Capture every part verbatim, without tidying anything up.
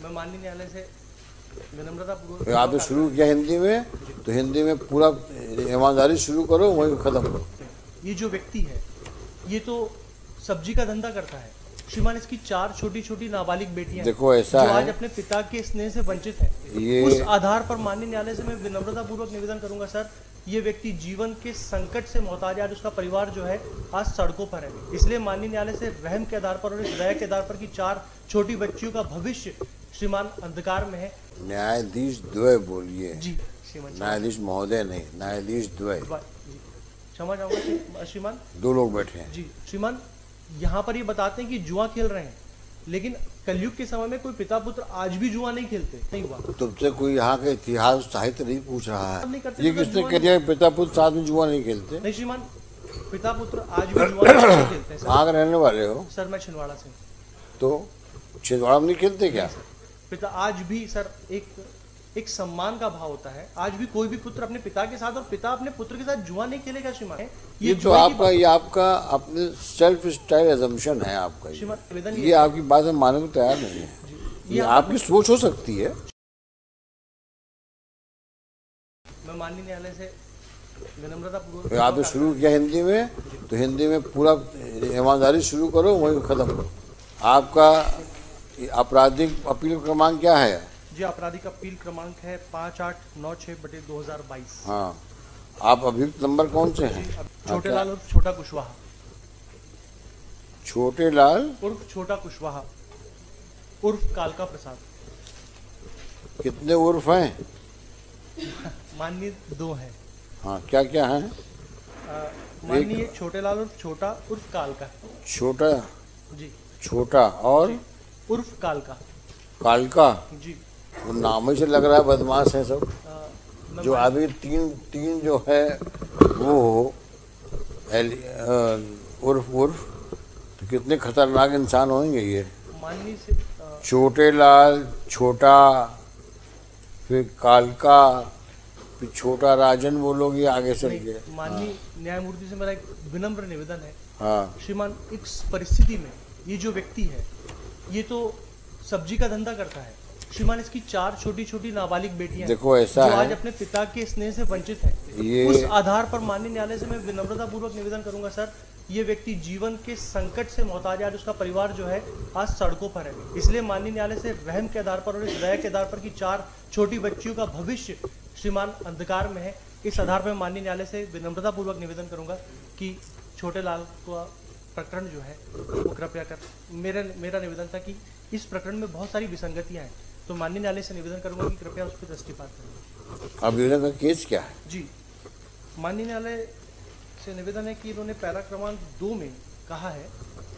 मैं माननीय न्यायालय से विनम्रता पूर्वक आपने शुरू किया हिंदी में, तो हिंदी में पूरा ईमानदारी शुरू करो, वहीं खत्म करो। ये जो व्यक्ति है ये तो सब्जी का धंधा करता है श्रीमान। इसकी चार छोटी छोटी नाबालिग बेटियां देखो ऐसा जो है, आज अपने पिता के स्नेह से वंचित है। ये उस आधार पर माननीय न्यायालय से मैं विनम्रता पूर्वक निवेदन करूंगा सर, ये व्यक्ति जीवन के संकट से मोहताज है। आज उसका परिवार जो है आज सड़कों पर है। इसलिए माननीय न्यायालय से रहम के आधार पर और इस दया के आधार पर कि चार छोटी बच्चियों का भविष्य श्रीमान अंधकार में है। न्यायाधीश द्वय बोलिए जी श्रीमान, न्यायाधीश महोदय नहीं, न्यायाधीश द्वय। क्षमा चाहूंगा श्रीमान, दो लोग बैठे हैं। जी श्रीमान, यहाँ पर ये बताते हैं कि जुआ खेल रहे हैं, लेकिन कलयुग के समय में कोई पिता पुत्र आज भी जुआ नहीं खेलते। नहीं हुआ तुमसे कोई यहाँ के इतिहास साहित्य नहीं पूछ रहा है। नहीं ये किसने कह दिया पिता पुत्र साथ में जुआ नहीं खेलते? नहीं श्रीमान, पिता पुत्र आज भी जुआ नहीं खेलते हैं। कहाँ के रहने वाले हो? सर मैं छिंदवाड़ा से। तो छिंदवाड़ा में नहीं खेलते क्या? पिता आज भी सर एक एक सम्मान का भाव होता है। आज भी कोई भी पुत्र अपने पिता के साथ और पिता अपने पुत्र के साथ जुआ नहीं खेलेगा श्रीमान। ये, ये तो आपका ये आपका अपने सेल्फ स्टाइल एजम्पशन है आपका। ये, ये आपकी बात में मानने को तैयार नहीं है। ये आपकी सोच हो सकती है। मैं माननीय न्यायालय से विनम्रता पूर्वक आपने शुरू किया हिंदी में, तो हिंदी में पूरा ईमानदारी शुरू करो, वहीं खत्म करो। आपका आपराधिक अपील क्रमांक क्या है? जी आपराधिक अपील क्रमांक है पाँच आठ नौ छः बटे दो हजार बाईस। हाँ, आप अभियुक्त नंबर कौन से हैं? छोटे लाल उर्फ छोटा कुशवाहा। छोटे लाल उर्फ छोटा कुशवाहा उर्फ कालका प्रसाद। कितने उर्फ हैं? माननीय दो हैं। हाँ, क्या क्या हैं? माननीय छोटे लाल उर्फ छोटा उर्फ कालका। छोटा जी छोटा और उर्फ कालका। कालका जी, वो नाम ही से लग रहा है बदमाश है सब। आ, जो अभी तीन तीन जो है वो उर्फ उर्फ तो कितने खतरनाक इंसान होंगे ये। माननीय से आ, छोटे लाल, छोटा, फिर कालका, फिर छोटा राजन बोलोगे, आगे चल के। माननीय न्यायमूर्ति से मेरा एक विनम्र निवेदन है। हाँ श्रीमान, इस परिस्थिति में ये जो व्यक्ति है ये तो सब्जी का धंधा करता है श्रीमान। इसकी चार छोटी छोटी नाबालिग बेटियां देखो ऐसा जो है, आज अपने पिता के स्नेह से वंचित है। ये उस आधार पर माननीय न्यायालय से मैं विनम्रता पूर्वक निवेदन करूंगा सर, ये व्यक्ति जीवन के संकट से मोहताज है। आज उसका परिवार जो है आज सड़कों पर है। इसलिए माननीय न्यायालय से रहम के आधार पर और इस दया के आधार पर कि चार छोटी बच्चियों का भविष्य श्रीमान अंधकार में है, इस आधार पर माननीय न्यायालय से विनम्रता पूर्वक निवेदन करूंगा कि छोटे लाल को प्रकरण जो है वो कृपया कर, मेरा मेरा निवेदन था कि इस प्रकरण में बहुत सारी विसंगतियां हैं, तो माननीय न्यायालय से निवेदन करूंगा कि कृपया उस पर दृष्टिपात करें। अभियोजन का केस क्या है? जी माननीय न्यायालय से निवेदन है कि इन्होंने पैरा क्रमांक दो में कहा है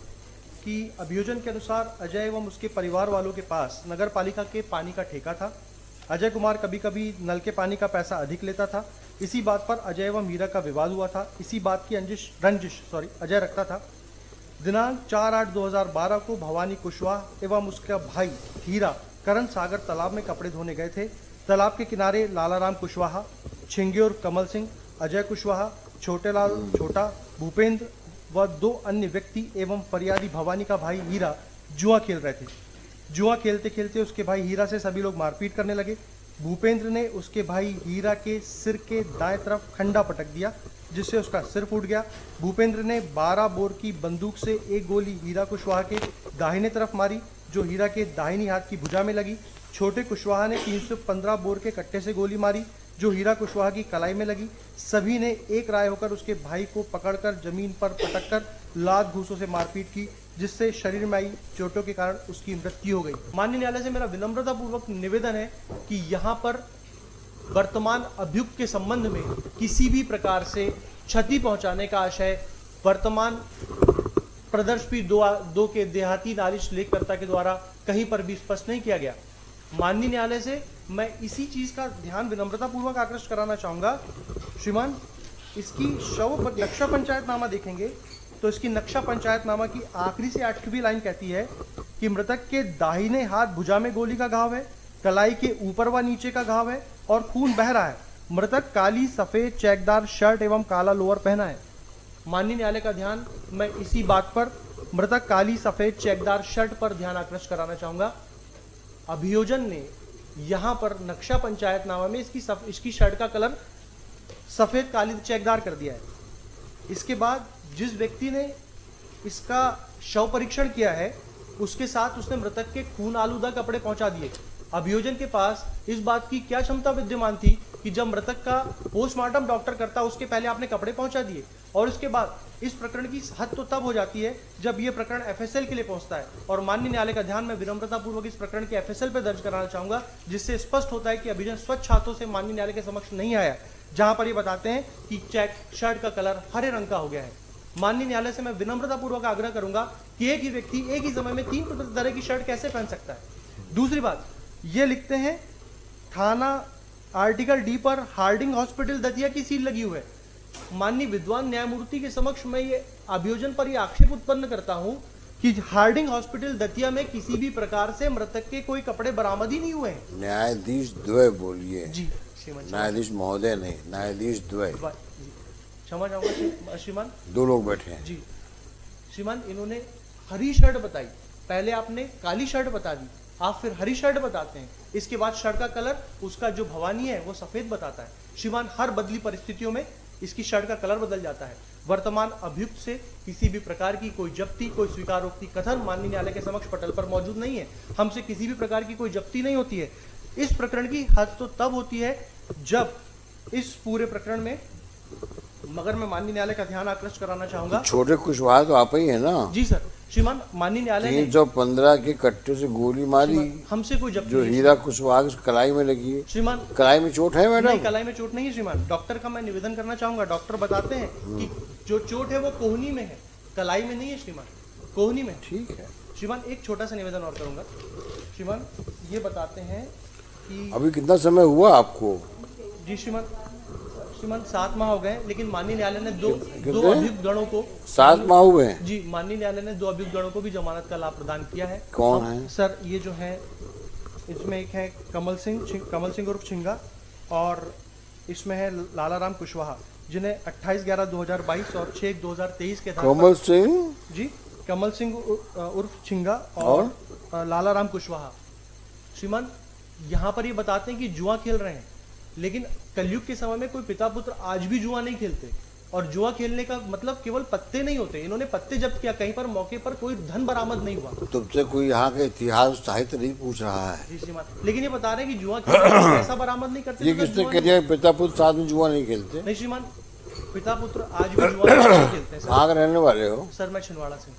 कि अभियोजन के अनुसार अजय एवं उसके परिवार वालों के पास नगर पालिका के पानी का ठेका था। अजय कुमार कभी कभी नल के पानी का पैसा अधिक लेता था। इसी बात पर अजय एवं मीरा का विवाद हुआ था। इसी बात की अंजिश रंजिश सॉरी अजय रखता था। दिनांक चार आठ दो हजार बारह को भवानी कुशवाहा एवं उसका भाई हीरा करण सागर तालाब में कपड़े धोने गए थे। तालाब के किनारे लालाराम कुशवाहा, छिंग्योर कमल सिंह, अजय कुशवाहा, छोटे लाल छोटा, भूपेंद्र व दो अन्य व्यक्ति एवं फरियादी भवानी का भाई हीरा जुआ खेल रहे थे। जुआ खेलते खेलते उसके भाई हीरा से सभी लोग मारपीट करने लगे। भूपेंद्र ने उसके भाई हीरा के सिर के दाएं तरफ खंडा पटक दिया, जिससे उसका सिर फूट गया। भूपेंद्र ने बारह बोर की बंदूक से एक गोली हीरा कुशवाहा के दाहिने तरफ मारी, जो हीरा के दाहिनी हाथ की भुजा में लगी। छोटे कुशवाहा ने तीन सौ पंद्रह बोर के कट्टे से गोली मारी, जो हीरा कुशवाहा की कलाई में लगी। सभी ने एक राय होकर उसके भाई को पकड़कर जमीन पर पटककर लात घूसों से मारपीट की, जिससे शरीर में आई चोटों के कारण उसकी मृत्यु हो गई। माननीय न्यायालय से मेरा विनम्रता पूर्वक निवेदन है कि यहाँ पर वर्तमान अभियुक्त के संबंध में किसी भी प्रकार से क्षति पहुंचाने का आशय वर्तमान प्रदर्शपी दो, दो के देहाती नालिश लेखकर्ता के द्वारा कहीं पर भी स्पष्ट नहीं किया गया। माननीय न्यायालय से मैं इसी चीज का ध्यान विनम्रता पूर्वक आकृष्ट कराना चाहूंगा। श्रीमान, इसकी शव नक्शा पंचायतनामा देखेंगे तो इसकी नक्शा पंचायतनामा की आखिरी से आठवीं लाइन कहती है कि मृतक के दाहिने हाथ भुजा में गोली का घाव है, कलाई के ऊपर व नीचे का घाव है और खून बह रहा है। मृतक काली सफेद चेकदार शर्ट एवं काला लोअर पहना है। माननीय न्यायालय का ध्यान मैं इसी बात पर, मृतक काली सफेद चेकदार शर्ट पर ध्यान आकृष्ट कराना चाहूंगा। अभियोजन ने यहाँ पर नक्शा पंचायतनामा में इसकी सफ, इसकी शर्ट का कलर सफेद काली चेकदार कर दिया है। इसके बाद जिस व्यक्ति ने इसका शव परीक्षण किया है उसके साथ उसने मृतक के खून आलूदा कपड़े पहुंचा दिए। अभियोजन के पास इस बात की क्या क्षमता विद्यमान थी कि जब मृतक का पोस्टमार्टम डॉक्टर करता उसके पहले आपने कपड़े पहुंचा दिए। और उसके बाद इस प्रकरण की हद तो तब हो जाती है जब यह प्रकरण एफएसएल के लिए पहुंचता है। और माननीय न्यायालय का ध्यान मैं विनम्रता पूर्वक इस प्रकरण के एफएसएल पर दर्ज कराना चाहूंगा, जिससे स्पष्ट होता है कि अभियोजन स्वच्छ हाथों से माननीय न्यायालय के समक्ष नहीं आया, जहां पर ये बताते हैं कि चेक शर्ट का कलर हरे रंग का हो गया है। माननीय न्यायालय से मैं विनम्रता पूर्वक आग्रह करूंगा कि एक ही व्यक्ति एक ही समय में तीन तरह की शर्ट कैसे पहन सकता है। दूसरी बात, ये लिखते हैं थाना आर्टिकल डी पर हार्डिंग हॉस्पिटल दतिया की सील लगी हुई है। माननीय विद्वान न्यायमूर्ति के समक्ष मैं ये अभियोजन पर ये आक्षेप उत्पन्न करता हूं कि हार्डिंग हॉस्पिटल दतिया में किसी भी प्रकार से मृतक के कोई कपड़े बरामद ही नहीं हुए हैं। न्यायाधीश द्वय बोलिए जी, न्यायाधीश महोदय नहीं, न्यायाधीश द्वय। क्षमा चाहूंगा श्रीमान, दो लोग बैठे हैं। जी श्रीमान, इन्होंने हरी शर्ट बताई, पहले आपने काली शर्ट बता दी, आप फिर हरी शर्ट बताते हैं, इसके बाद शर्ट का कलर उसका जो भवानी है वो सफेद बताता है। श्रीमान, हर बदली परिस्थितियों में इसकी शर्ट का कलर बदल जाता है। वर्तमान अभियुक्त से किसी भी प्रकार की कोई जब्ती, कोई स्वीकारोक्ति कथन माननीय न्यायालय के समक्ष पटल पर मौजूद नहीं है। हमसे किसी भी प्रकार की कोई जब्ती नहीं होती है। इस प्रकरण की हद तो तब होती है जब इस पूरे प्रकरण में, मगर मैं माननीय न्यायालय का ध्यान आकृष्ट कराना चाहूंगा, छोटे कुशवाहा तो आप ही है ना। जी सर, श्रीमान, माननीय न्यायालय ने तीन सौ पंद्रह के कट्टे से गोली मारी, हमसे कोई जब्ती जो हीरा कुशवाहा की कलाई में लगी है। श्रीमान, कलाई में चोट है मैडम? नहीं, कलाई में चोट नहीं है श्रीमान। डॉक्टर का मैं निवेदन करना चाहूंगा। डॉक्टर बताते हैं कि जो चोट है वो कोहनी में है, कलाई में नहीं है श्रीमान, कोहनी में। ठीक है श्रीमान, एक छोटा सा निवेदन और करूंगा। श्रीमान, ये बताते हैं कि अभी कितना समय हुआ आपको? जी श्रीमान, श्रीमान सात माह हो गए, लेकिन माननीय न्यायालय ने दो दो अभियुक्त गणों को सात माह हुए हैं? जी, माननीय न्यायालय ने दो अभियुक्त गणों को भी जमानत का लाभ प्रदान किया है। कौन है सर? ये जो है, इसमें एक है कमल सिंह कमल सिंह उर्फ छिंगा, और इसमें है लाला राम कुशवाहा, जिन्हें अट्ठाईस ग्यारह दो हजार बाईस और छह दो हजार तेईस के कमल सिंह जी कमल सिंह उर्फ छिंगा और, और लाला राम कुशवाहा। श्रीमान, यहाँ पर ये बताते हैं कि जुआ खेल रहे हैं, लेकिन कलयुग के समय में कोई पिता पुत्र आज भी जुआ नहीं खेलते। और जुआ खेलने का मतलब केवल पत्ते नहीं होते, इन्होंने पत्ते जब्त किया, कहीं पर मौके पर कोई धन बरामद नहीं हुआ। तुमसे कोई यहाँ का इतिहास साहित्य नहीं पूछ रहा है। जी श्रीमान, लेकिन ये बता रहे हैं कि जुआ खेलने पैसा बरामद नहीं करते। ये किसने कह दिया पिता पुत्र साथ में जुआ नहीं खेलते? नहीं श्रीमान, पिता पुत्र आज भी जुआ नहीं खेलते हैं। कहाँ रहने वाले हो? सर, मैं छिंदवाड़ा से।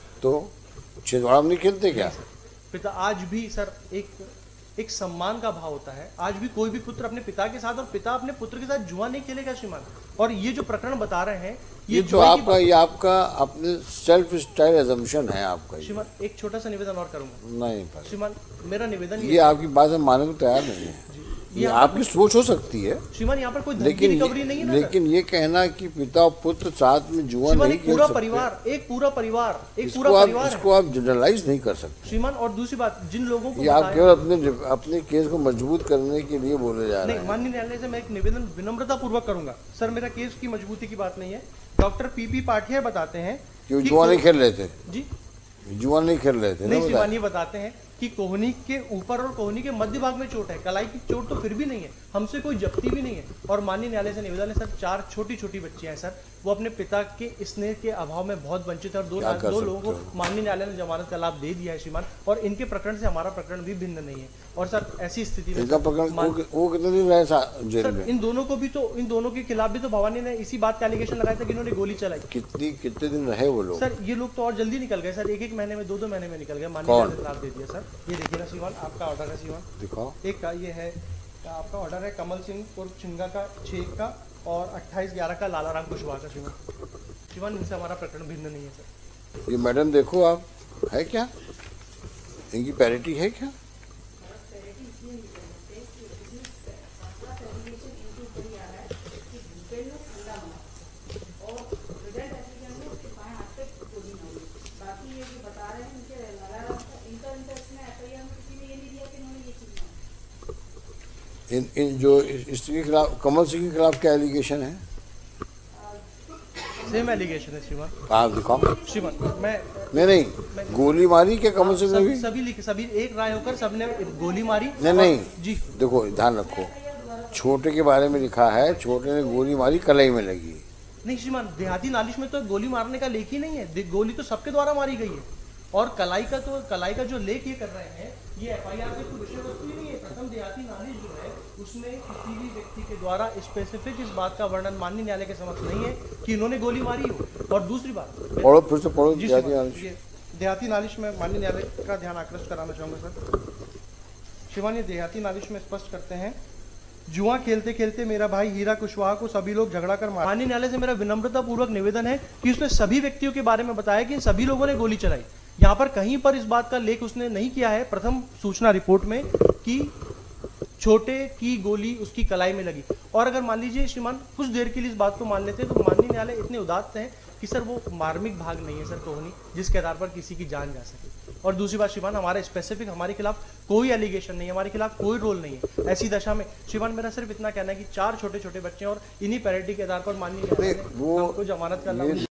तो छिंदवाड़ा में नहीं खेलते क्या? पिता आज भी सर, एक एक सम्मान का भाव होता है। आज भी कोई भी पुत्र अपने पिता के साथ और पिता अपने पुत्र के साथ जुआ नहीं खेलेगा श्रीमान। और ये जो प्रकरण बता रहे हैं, ये, ये तो आपका ये आपका अपने सेल्फ स्टाइल एजम्पशन है आपका। श्रीमान, एक छोटा सा निवेदन और करूंगा। नहीं श्रीमान, मेरा निवेदन ये, ये आपकी बात हम मानने को तैयार नहीं है। ये आपकी सोच हो सकती है श्रीमान, यहाँ पर कोई लेकिन रिकवरी नहीं है ना। लेकिन ये कहना कि पिता और पुत्र साथ में जुआ नहीं खेल पूरा सकते, परिवार, एक पूरा परिवार एक इसको पूरा आप, परिवार इसको आप जनरलाइज नहीं कर सकते श्रीमान। और दूसरी बात, जिन लोगों को ये आप केवल अपने अपने केस को मजबूत करने के लिए बोले जा रहे हैं। नहीं, माननीय न्यायालय से मैं एक निवेदन विनम्रता पूर्वक करूंगा। सर, मेरा केस की मजबूती की बात नहीं है। डॉक्टर पीपी पाठिया बताते हैं कि जुआ नहीं खेल रहे थे। जी, जुआ नहीं खेल रहे थे। नहीं श्रीमान, ये बताते हैं कि कोहनी के ऊपर और कोहनी के मध्य भाग में चोट है, कलाई की चोट तो फिर भी नहीं है, हमसे कोई जब्ती भी नहीं है। और माननीय न्यायालय से निवेदन है सर, चार छोटी छोटी बच्चियां हैं सर, वो अपने पिता के स्नेह के अभाव में बहुत वंचित है, और दो, दो लोगों को माननीय न्यायालय ने जमानत का लाभ दे दिया है श्रीमान। और इनके प्रकरण से हमारा प्रकरण भी भिन्न नहीं है। और सर, ऐसी स्थिति में इनका प्रकरण वो कितने दिन रहे जेल में? इन दोनों को भी तो इन दोनों के खिलाफ भी तो भवानी ने इसी बात का एलिगेशन लगाया था कि इन्होंने गोली चलाई। कितनी कितने दिन रहे वो लोग? सर, ये लोग तो और जल्दी निकल गए सर, एक एक महीने में, दो दो महीने में निकल गए। माननीय न्यायालय ने लाभ दे दिया सर। ये देखिए ना श्रीमान, आपका ऑर्डर है श्रीमान, दिखाओ। एक का ये है, आपका ऑर्डर है कमल सिंह उर्फ छिंगा का छह का और अट्ठाईस ग्यारह का लाला राम कुशवाहा का श्रीमान। श्रीमान, इनसे हमारा प्रकरण भिन्न नहीं है सर। ये मैडम देखो, आप है क्या, इनकी पैरिटी है क्या? इन इन जो इसके खिलाफ, कमल सिंह के खिलाफ क्या एलिगेशन है? सेम एलिगेशन है श्रीमान। आप दिखाओ। श्रीमान मैं नहीं नहीं, गोली मारी क्या कम से कम सभी भी? सभी लिख सभी एक राय होकर सबने गोली मारी। नहीं और- नहीं जी देखो, ध्यान रखो, छोटे के बारे में लिखा है, छोटे ने गोली मारी, कलाई में लगी। नहीं श्रीमान, देहाती नालिश में तो गोली मारने का लेख ही नहीं है, दे- गोली तो सबके द्वारा मारी गई है। और कलाई का तो कलाई का जो लेख ये कर रहे हैं, ये एफआईआर में कोई विषय वस्तु ही नहीं है। प्रथम देहाती नालिश जो है उसमें किसी भी व्यक्ति के द्वारा स्पेसिफिक इस बात का वर्णन माननीय न्यायालय के समक्ष नहीं है कि इन्होंने गोली मारी हो। और दूसरी बात, पढ़ो, फिर से पढ़ो। जी देहाती श्रीमान, नालिश। ये देहाती नालिश में माननीय न्यायालय का ध्यान आकृष्ट कराना चाहूंगा सर। श्रीमान ये देहाती नालिश में स्पष्ट करते हैं, जुआ खेलते खेलते मेरा भाई हीरा कुशवाहा को सभी लोग झगड़ा कर मारा। माननीय न्यायालय से मेरा विनम्रता पूर्वक निवेदन है कि उसने सभी व्यक्तियों के बारे में बताया कि इन सभी लोगों ने गोली चलाई। यहाँ पर कहीं पर इस बात का लेख उसने नहीं किया है प्रथम सूचना रिपोर्ट में कि छोटे की गोली उसकी कलाई में लगी। और अगर मान लीजिए श्रीमान कुछ देर के लिए इस बात को मान लेते हैं तो माननीय न्यायालय इतने उदात्त हैं कि सर वो मार्मिक भाग नहीं है सर कोहनी जिसके आधार पर किसी की जान जा सके। और दूसरी बात श्रीमान, हमारा स्पेसिफिक हमारे खिलाफ कोई एलिगेशन नहीं है, हमारे खिलाफ कोई रोल नहीं है। ऐसी दशा में श्रीमान मेरा सिर्फ इतना कहना है कि चार छोटे छोटे बच्चे और इन्हीं पैरिटी के आधार पर माननीय न्यायालय ने वो हमको जमानत का लाभ